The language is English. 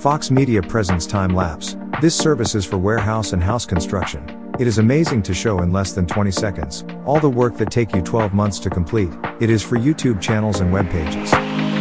Fox Media presents Timelapse. This service is for warehouse and house construction. It is amazing to show in less than 20 seconds all the work that take you 12 months to complete. It is for YouTube channels and web pages.